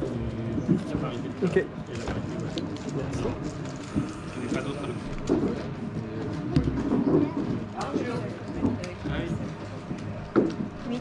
la parité. Ok. Et la parité, ouais. Merci. Je n'ai pas d'autres options. Ah oui. Oui.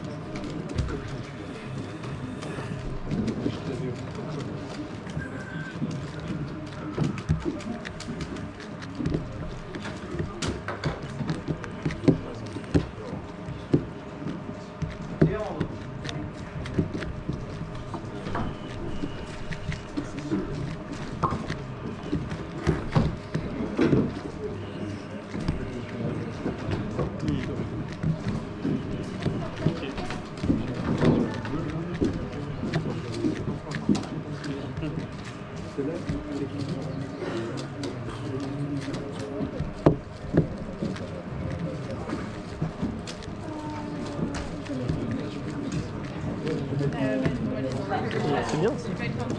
C'est bien ça.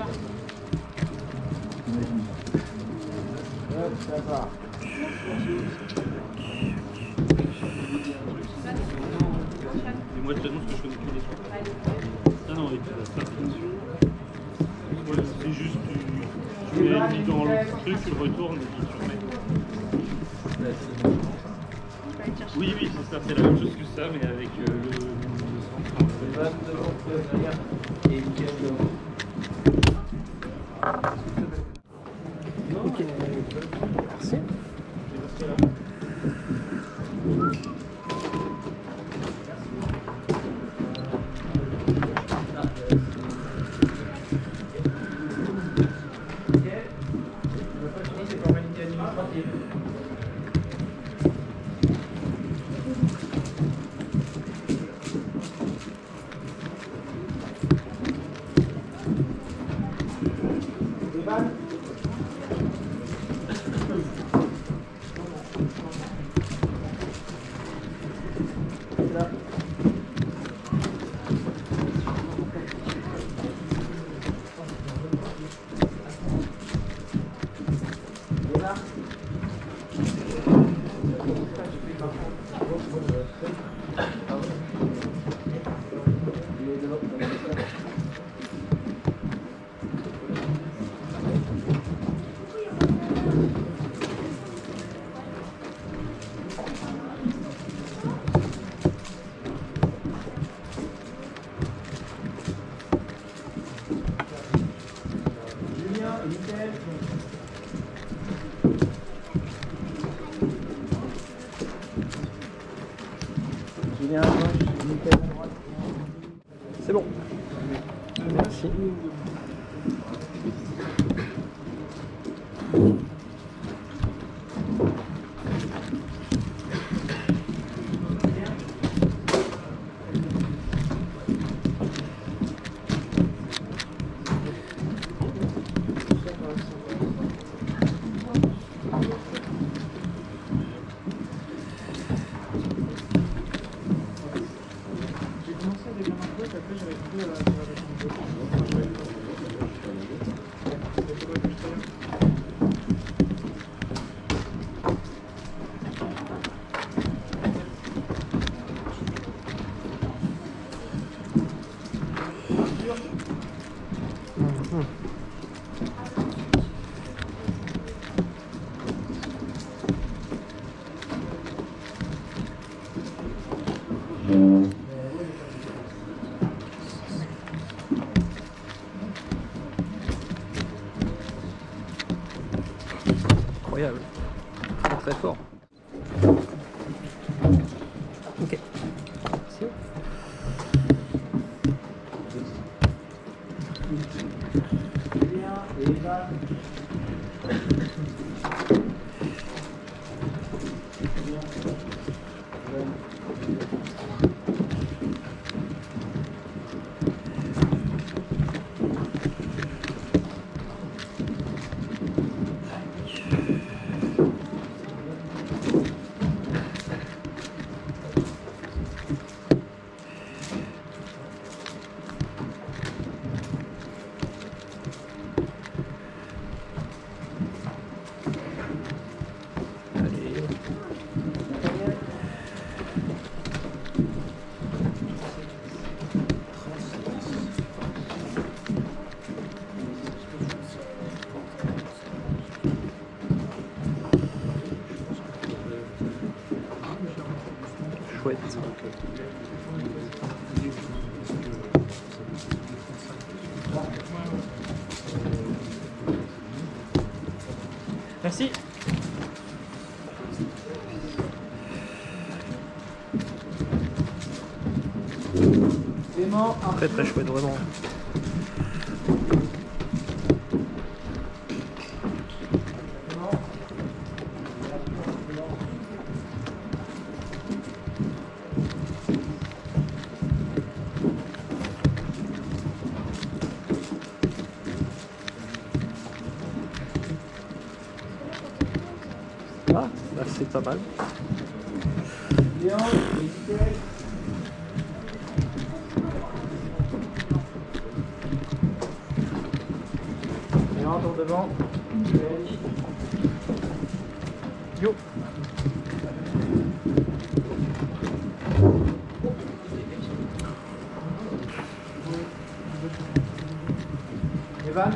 Et moi, je t'annonce que je connais plus les trucs. Ah non, et puis la stabilisation. Voilà, c'est juste, tu mets dans le truc, tu le retournes et puis tu remets. Oui, oui, c'est ça, c'est la même chose que ça, mais avec le centre. Ok. Merci. C'est bon. Merci. Incroyable. Très très fort. Ok. Merci. chouette. Merci. Très très chouette, vraiment. Ah, là c'est pas mal. Tour devant. Yo. Evan.